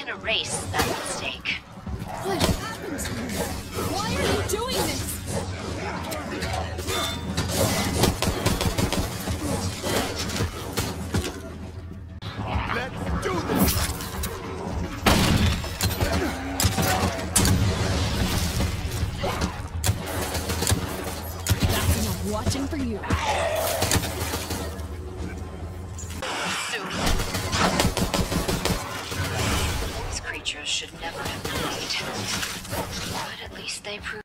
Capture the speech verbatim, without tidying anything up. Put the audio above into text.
can erase that mistake. What happened to you? Why are you doing this? Let's do this! That's enough watching for you. Soon. These creatures should never have died. But at least they proved